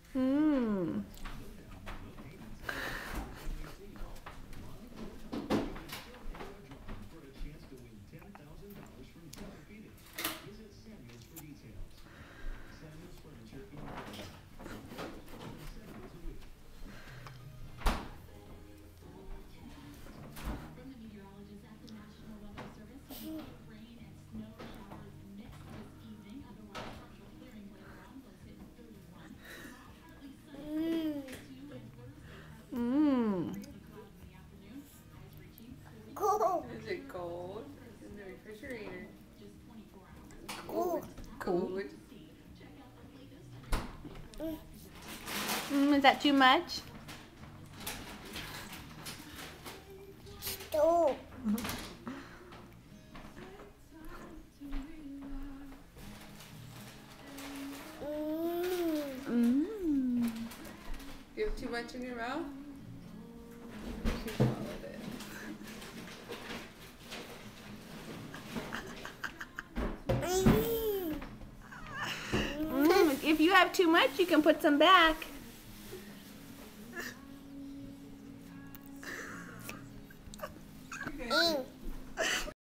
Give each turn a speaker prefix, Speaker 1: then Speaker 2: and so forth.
Speaker 1: Mmm. Mmm.
Speaker 2: Cold. Is it cold? In the refrigerator.
Speaker 1: Cool. Cool.
Speaker 2: Cold.
Speaker 1: Is that too much?
Speaker 3: Stove.
Speaker 1: Mmm.
Speaker 2: You have too much in your mouth? You swallowed it.
Speaker 1: If you have too much, you can put some back.